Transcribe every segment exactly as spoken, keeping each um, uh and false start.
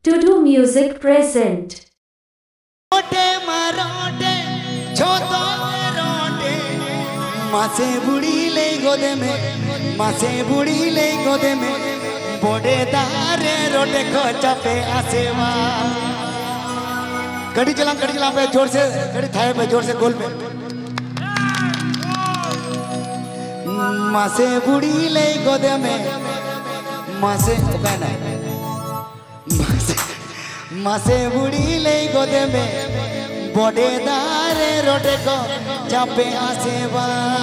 Tudu Music present. रोटे मारोटे छोटो रोटे मासे बुड़ी ले गोदे में मासे बुड़ी ले गोदे में बोडे दारे रोटे को चापे आसेवा गड़ी चला गड़ी चला पे जोर से गड़ी थाए पे जोर से गोल पे मासे बुड़ी ले गोदे में मासे ओका ना मासे मासे बुड़ी ले गोदे में बोडे दारे रोटे को चापे आसेवा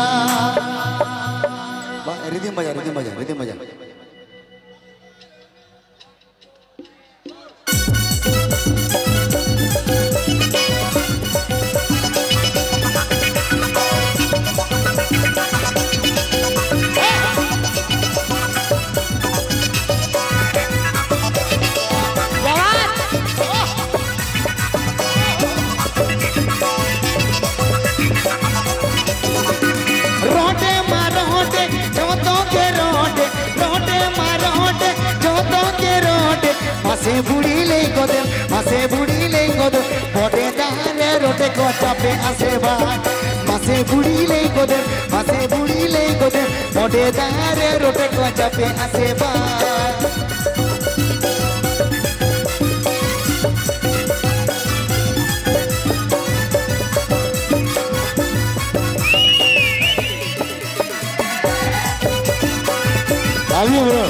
रिदी मजा रिदी मजा रिदी मजा मासे बुड़ी ले गोदे मासे बुड़ी ले गोदे बोडे दारे रोटे को चापे आसेवा मासे बुड़ी ले गोदे मासे बुड़ी ले गोदे बोडे दारे रोटे को चापे आसेवा आइए ब्रो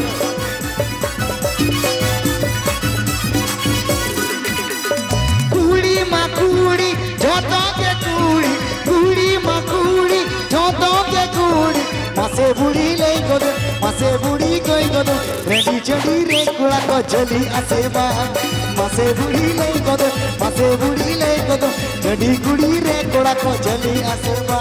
मासे बुड़ी ले गोदे मासे बुड़ी कोई गोदे रेडी चढ़ी रे कुड़ा को चली आसेवा मासे बुड़ी ले गोदे मासे बुड़ी ले गोदे रेडी कुड़ी रे कुड़ा को चली आसेवा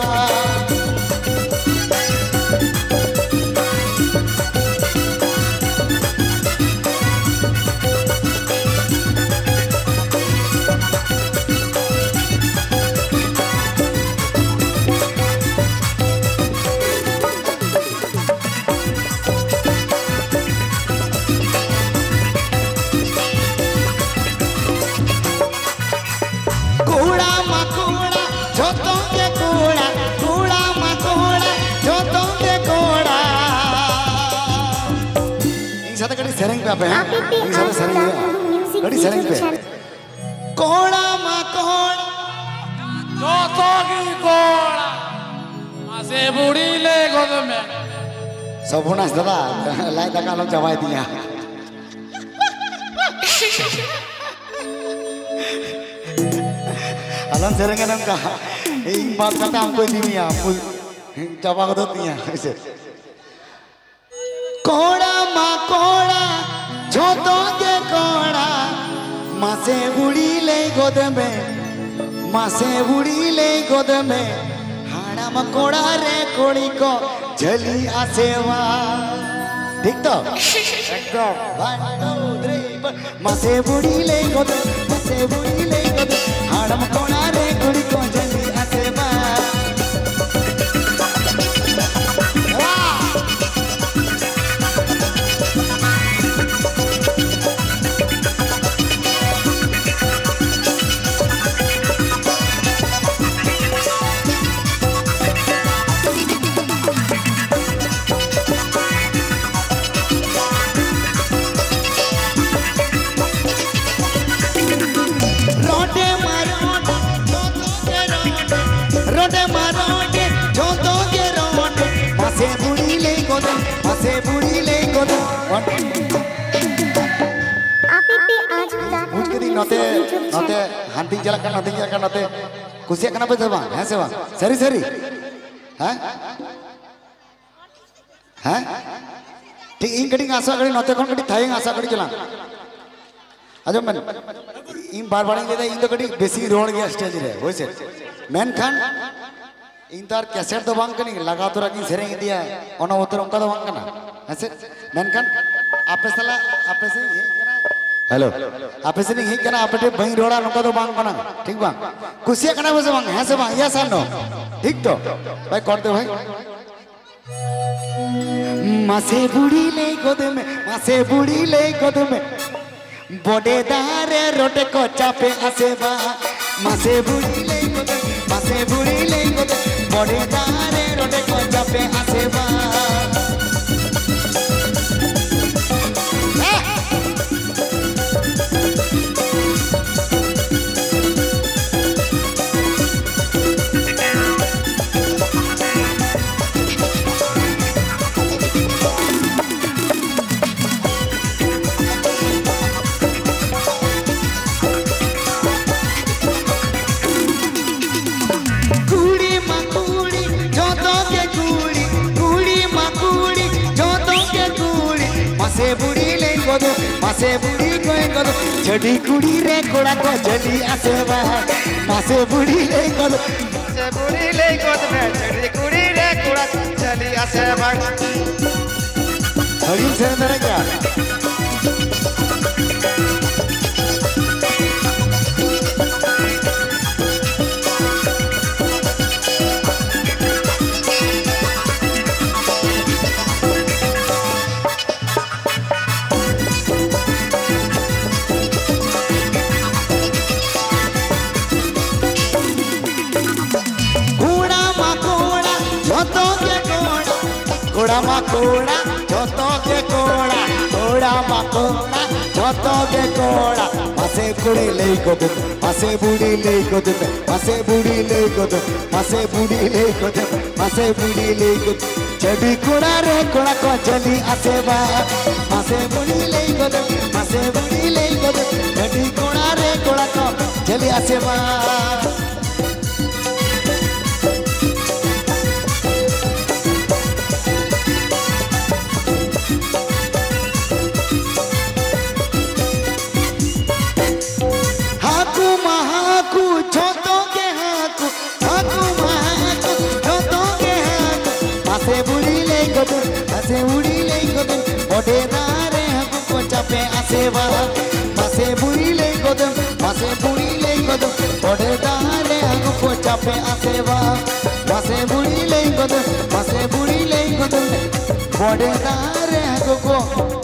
सेरेंग पे पे हैं ये सब सेरेंग है बड़ी सेरेंग पे कोड़ा मा कोड़ा जो तो की कोड़ा मासे बुड़ी ले गोद में सब होना दादा लाई तक लोग जवाई दिया अलग सेरेंग है नमका एक बात कटा हमको दिया जवाब दो दिया ऐसे कोड़ा मा कोड़ा छोटो के कोड़ा मासे बुड़ी ले गोद में मासे बुड़ी ले गोद में हाड़ा मकोड़ा रे कोड़ी को जली आसेवा ठीक तो एकदम वन टू थ्री मासे बुड़ी ले गोद मासे बुड़ी ले गोद हाड़ा मकोड़ा रे कोड़ी को जली आसेवा मासे बुड़ी ले गोदे मुझके दिन नोते नोते हंटिंग चला कर हंटिंग चला कर नोते कुछ एक ना पे सेवा है सेवा सरी सरी हैं हैं ठीक इन कटिंग आशा करी नोते कौन कटिंग थाइंग आशा करी चला अजो मैं इन बार बार इंगे इन तो कटिंग बेसिक रोड गया स्टेज रे वैसे मैन खान इन तार कैसेट तो बांग कनी लगा तो रखी सेरेंग दिया ओना उतर उनका तो बांग कना ऐसे मैंने आपे सला आपे से ये कना हेलो आपे से नहीं कना आपे बही रोड़ा उनका तो बांग कना ठीक बांग कुछ कना बस बांग है से बांग या सानो ठीक तो भाई करते भाई मासे बुड़ी ले गोद में मासे बुड़ी ले गोद में বডে দারে রোটে কো চাপে আসে বা মাসে বুড়িলে গোদে মাসে বুড়িলে গোদে বডে দারে রোটে কো চাপে আসে বা मासे बुढ़ी कोई करो चढ़ी कुड़ी रे कोड़ा को जली आसे बा मासे बुढ़ी ले करो मासे बुढ़ी ले करो चढ़ी कुड़ी रे कोड़ा को जली आसे बा हरी से अंदर क्या कोड़ा मा कोड़ा जोतो के कोड़ा कोड़ा मा कोड़ा जोतो के कोड़ा मासे कुड़ी ले गोदे मासे बुड़ी ले गोदे मासे बुड़ी ले गोदे मासे बुड़ी ले गोदे मासे बुड़ी ले गोदे चढ़ी कोड़ा रे कोड़ा को जली आसे बा मासे बुड़ी ले गोदे मासे बुड़ी ले गोदे चढ़ी कोड़ा रे कोड़ा को जली आसे बा मासे बुड़ी ले गोदे मासे बुड़ी ले गोदे बड़े दारे हमको को चापे आसे बा मासे बुड़ी ले गोदे मासे बुड़ी ले गोदे बड़े दारे हमको को चापे आसे बा मासे बुड़ी ले गोदे मासे बुड़ी ले गोदे बड़े दारे हमको